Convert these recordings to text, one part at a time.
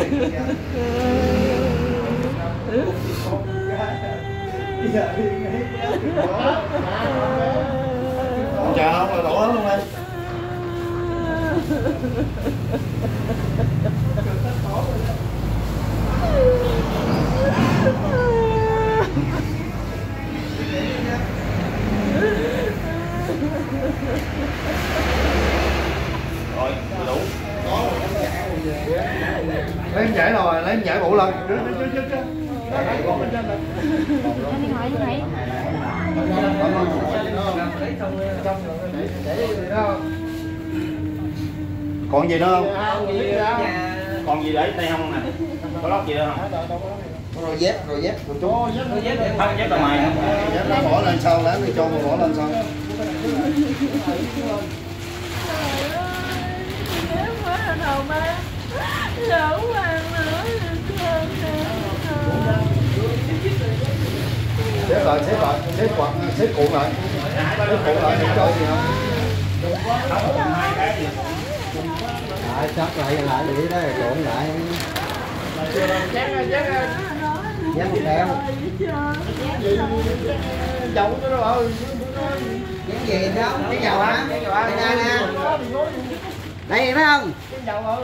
Chờ không rồi đổ hết luôn em. Rồi, đủ. Lấy em giải rồi, lấy em giải bộ lần. Còn gì nữa không? Còn gì để tay không nè? Có lót gì nữa không? Rồi dép một chút. Thắt dép là mày. Dép nó bỏ lên sau, lát đi cho mà bỏ lên sau. Xếp lại, xếp cuộn lại thì cho gì không? Sắp lại để đó, cuộn lại. Dép một đeo. Dầu cho nó ơi. Dép gì đó, cái dầu hả? Đây nè. Đây phải không? Cái dầu ơi.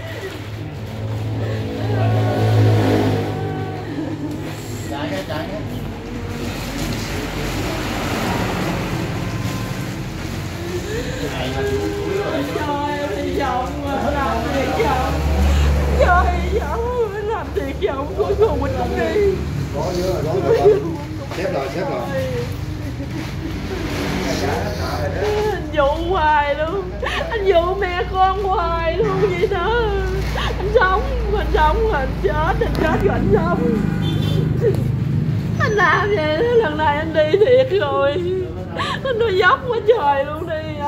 Chạy. Trời ơi, giọng mà làm thiệt giọng. Trời ơi, làm thiệt giọng, cuối cùng mình cũng đi. Có xếp rồi. Anh dụ hoài luôn, anh dụ mẹ con hoài luôn vậy đó. Anh sống rồi anh chết rồi anh sống. Anh làm vậy đó, lần này anh đi thiệt rồi. Anh nói dốc quá trời luôn đi.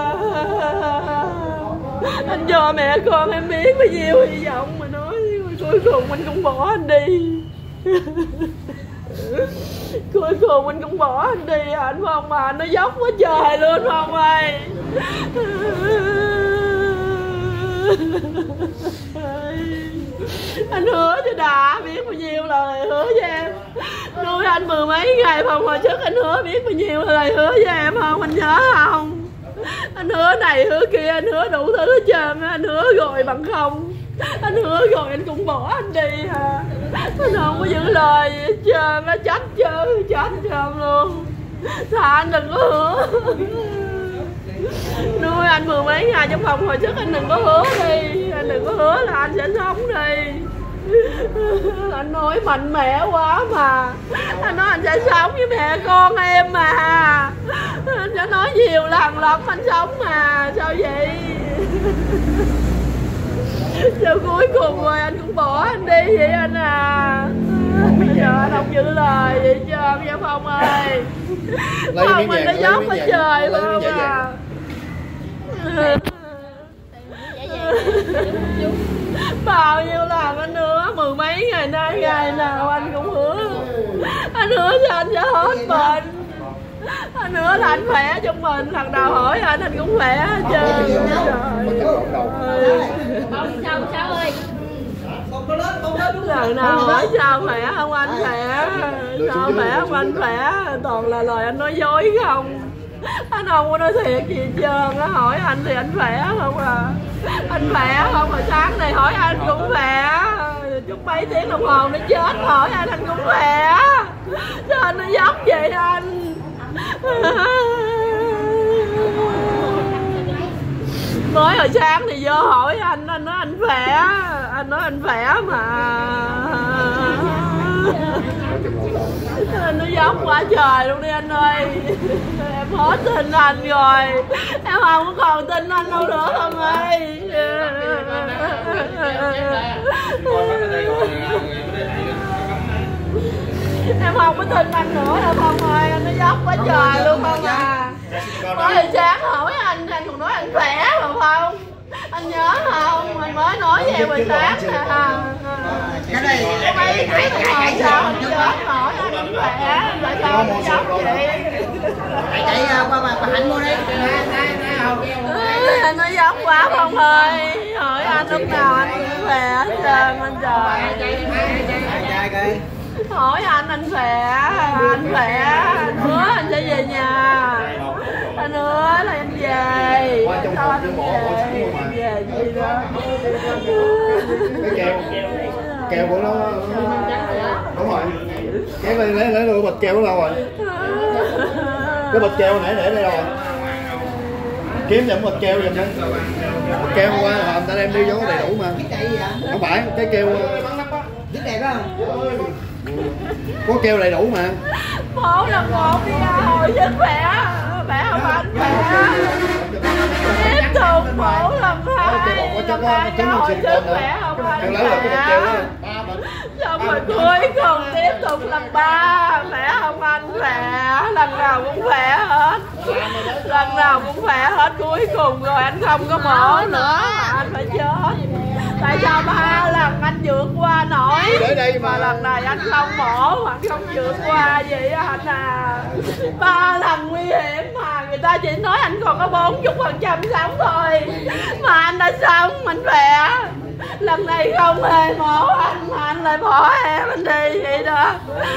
Anh cho mẹ con em biết bao nhiêu hy vọng mà nói cuối cùng anh cũng bỏ anh đi. Cuối cùng anh cũng bỏ anh đi anh Phong mà nó dốc quá trời luôn Phong ơi. Anh hứa cho đã biết bao nhiêu lời hứa với em, nuôi anh mười mấy ngày Phong hồi trước anh hứa biết bao nhiêu lời hứa với em không, anh nhớ không? Anh hứa này hứa kia, anh hứa đủ thứ hết trơn, anh hứa rồi bằng không. Anh hứa rồi anh cũng bỏ anh đi hả? Anh không có giữ lời gì hết trơn, nó chết trơn luôn. Thà anh đừng có hứa. Nuôi anh mười mấy ngày trong phòng hồi trước anh đừng có hứa đi. Anh đừng có hứa là anh sẽ sống đi. Anh nói mạnh mẽ quá mà. Anh nói anh sẽ sống với mẹ con em mà. Anh đã nói nhiều lần lắm anh sống mà. Sao vậy? Sao cuối cùng rồi anh cũng bỏ anh đi vậy anh à? Bây giờ anh không giữ lời vậy trơn nha Phong ơi. Phong anh nó dốc hết trời Phong à. Bao nhiêu lần anh hứa, mười mấy ngày nay ngày nào anh cũng hứa. Anh hứa cho anh sẽ hết bệnh. Anh hứa là anh khỏe trong mình, lần nào hỏi anh cũng khỏe hết trơn. Sao ơi? Lần nào hỏi sao khỏe không anh khỏe, sao khỏe không anh khỏe, toàn là lời anh nói dối không. Anh không có nói thiệt gì hết trơn á, hỏi anh thì anh khỏe không à. Anh khỏe không, hồi sáng này hỏi anh cũng khỏe. Chút mấy tiếng đồng hồ nó chết hỏi anh cũng khỏe. Sao anh nó dốc vậy anh? Mới hồi sáng thì vô hỏi anh nói anh khỏe. Anh nói anh khỏe mà. Anh nó dốc quá trời luôn đi anh ơi. Em hết tin anh rồi. Em không có còn tin anh đâu nữa Phong ơi. Em không có tin anh nữa đâu Phong ơi. Anh nó dốc quá trời luôn Phong à. Mới hồi sáng hỏi anh còn nói anh khỏe mà Phong. Anh nhớ không? Anh mới nói với em hồi sáng nè. Cái này chạy sao anh chết hỏi anh khỏe. Tại sao anh dốc vậy? chạy qua bà Hạnh mua đi. Anh nói dốc quá Phong ơi. Hỏi anh lúc nào anh khỏe hết trơn anh trời. Hỏi anh khỏe, anh khỏe, anh hứa anh sẽ về nhà, anh hứa là anh về, sao anh về gì đó. Cái keo của nó đúng rồi, cái lấy được bịch keo của đâu rồi, cái bịch keo nãy để đây đâu rồi, kiếm giùm bịch keo giùm đi, bịch keo qua người ta đem đi vô đầy đủ mà, không phải cái keo có keo đầy đủ mà. Bố là một đi ra hồi sức khỏe không anh khỏe. Tiếp tục bố lần hai ra hồi sức khỏe không anh khỏe. Xong rồi cuối cùng tiếp tục lần 3 khỏe không anh khỏe. Lần nào cũng khỏe hết, lần nào cũng khỏe hết. Cuối cùng rồi anh không có mổ nữa mà anh phải chết. Tại sao 3 lần anh vượt qua nổi mà lần này anh không mổ hoặc không vượt qua vậy anh à. 3 lần nguy hiểm mà người ta chỉ nói anh còn có 40% sống thôi mà anh đã sống, anh khỏe. Lần này không hề mổ anh mà anh lại bỏ em anh đi vậy đó.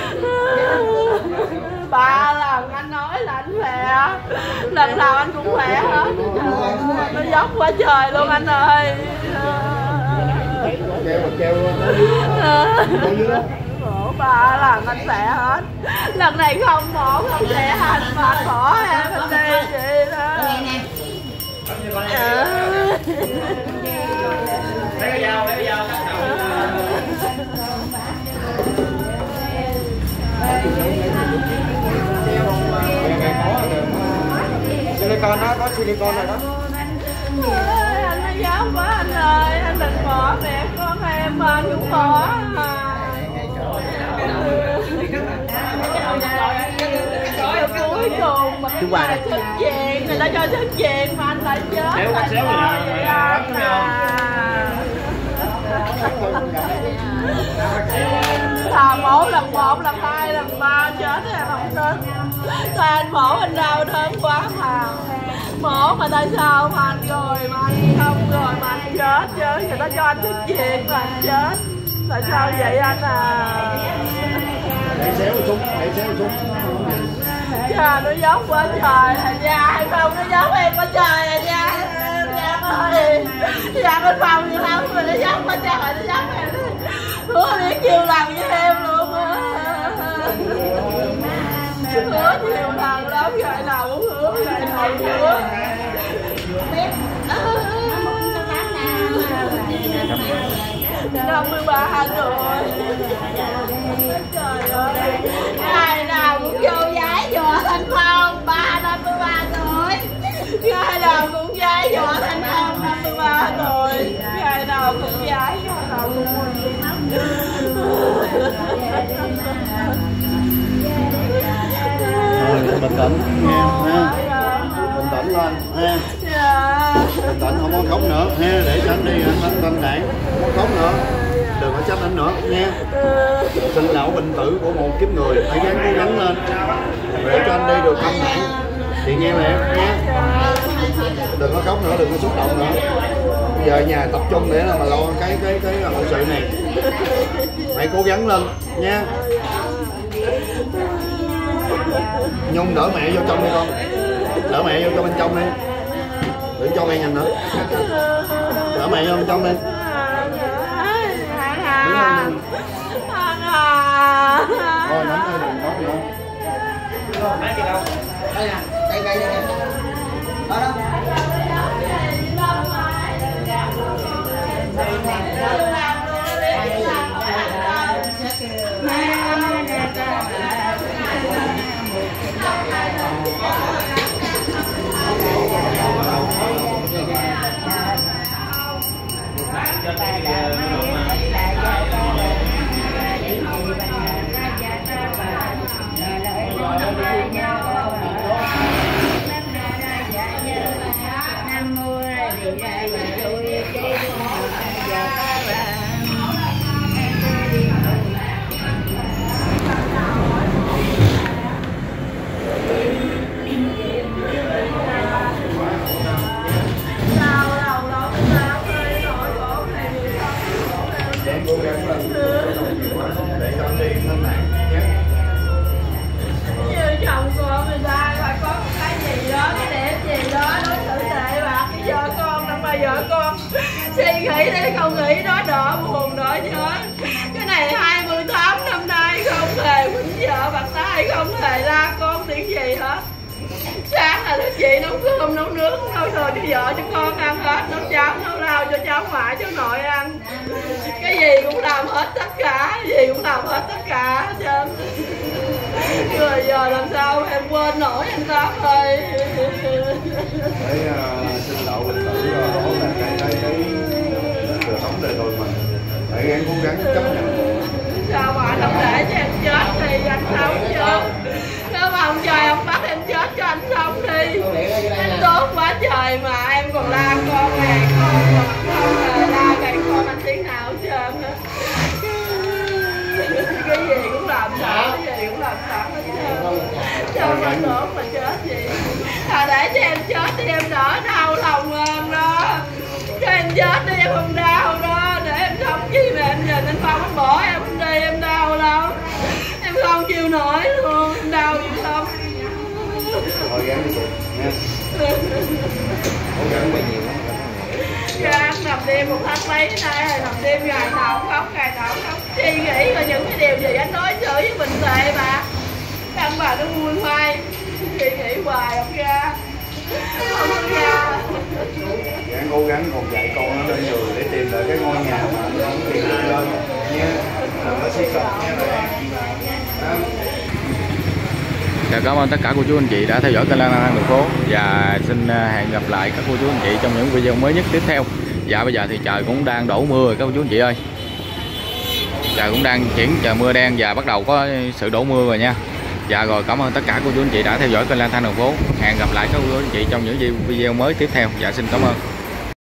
3 lần anh nói là anh khỏe, lần nào anh cũng khỏe hết. Nó dốc quá trời luôn anh ơi. Mổ 3 lần anh khỏe hết, lần này không mổ không khỏe anh mà anh bỏ em anh đi vậy đó. Lấy cái dao silicon đó, có silicon rồi đó. Anh nói giáo quá anh ơi, anh đừng bỏ mẹ con em mà anh cũng bỏ cuối cùng mà người ta xuất viện, người ta cho xuất viện mà anh lại chết. Xéo cắt xéo vậy anh thà mổ lần 1, lần 2, lần 3 chết thì em không tin. Tại anh mổ anh đau đớn quá mà. Mổ mà tại sao mà anh rồi mà anh không rồi mà anh chết chứ. Người ta cho anh xuất viện mà anh chết. Tại sao vậy anh à? Để xéo xuống. Trời nó dốc quá trời à nha, hay không nó dốc em quá trời à nha. Dạ ơi, dạ bên phòng như không mà nó dốc quá trời, nó dốc em. Hứa biết chiều lần với em luôn á. Hứa nhiều lần lắm, ngày nào cũng hứa, ngày nào cũng hứa. 53 rồi. Trời ơi, ngày nào cũng vô giấy dọa Thanh Phong 53 tuổi. Ngày nào cũng giấy dọa Thanh Phong 53 tuổi. Ngày nào cũng giấy, ngày nào cũng bình tĩnh nha, bình tĩnh lên ha. Bình tĩnh, không có khóc nữa ha, để cho anh đi anh đảng, không có khóc nữa, đừng có trách anh nữa nha. Sinh lão bệnh tử của một kiếp người, hãy gắng cố gắng lên để cho anh đi được thanh thản. Chị nghe mẹ nha, đừng có khóc nữa, đừng có xúc động nữa. Giờ nhà tập trung để mà lo cái hậu sự này, hãy cố gắng lên nha. Nhung đỡ mẹ vô trong đi con, đỡ mẹ vô trong bên trong đi, đừng cho mẹ nhìn nữa, đỡ mẹ vô bên trong đi. Thôi nắm tay đừng khóc nữa. Đây nè, đây nè. Đó đó. cố gắng lên để con đi thân nạn nhé. Như chồng con người ta phải có một cái gì đó, cái đẹp gì đó đối xử tệ bạc với vợ con, năm mà vợ con suy nghĩ để không nghĩ nó đỡ buồn đỡ nhớ. Cái này 28 năm nay không hề quýnh vợ bạc tay, không hề la con tiếng gì hết. Sáng là thức dậy nấu cơm, nấu nước, nấu đồ cho vợ cho con ăn hết, nấu cháo, nấu rau cho cháu ngoại, cháu nội ăn. Cái gì cũng làm hết tất cả, cái gì cũng làm hết tất cả hết trơn. Rồi giờ làm sao em quên nổi anh Tám ơi. Để xin lỗi bình tử đó là cái cuộc sống đời tôi mình. Để em cố gắng chấp nhận. Sao mà anh không để cho em chết thì anh sống chưa? Nếu mà ông trời ông bắt em chết cho anh sống đi. Anh tốt quá trời mà em còn la con này con mà không hề la cày con anh tiếng nào hết trơn á. Cái gì cũng làm sợ, cái gì cũng làm sợ hết trơn. Sao mà tốt mà chết gì? Để cho em chết thì em đỡ đau lòng hơn đó. Cho em chết đi em không đau đó. Để em sống chi mà em nhìn anh Phong anh bỏ em không đi em đau lắm. Em không chịu nổi luôn, em đau dữ lắm. Thôi gắng đi chị nha. Cố gắng bao nhiêu lắm. Anh nằm đêm một tháng mấy nay, nằm đêm ngày nào cũng khóc, ngày nào cũng khóc. Suy nghĩ rồi những cái điều gì anh nói xử với mình tệ mà. Anh bà nó vui hoài, suy nghĩ hoài không ra. Không ra. Gắng cố gắng còn dạy con nó lên giường để tìm lại cái ngôi nhà mà nó không tìm được lên nha. Nó sẽ cực nha bạn. Chào cảm ơn tất cả cô chú anh chị đã theo dõi kênh Lan Lan Đường Phố và xin hẹn gặp lại các cô chú anh chị trong những video mới nhất tiếp theo. Dạ bây giờ thì trời cũng đang đổ mưa rồi các cô chú anh chị ơi. Trời cũng đang chuyển trời mưa đen và bắt đầu có sự đổ mưa rồi nha. Dạ rồi cảm ơn tất cả cô chú anh chị đã theo dõi kênh Lan Lan Đường Phố. Hẹn gặp lại các cô chú anh chị trong những video mới tiếp theo. Dạ xin cảm ơn.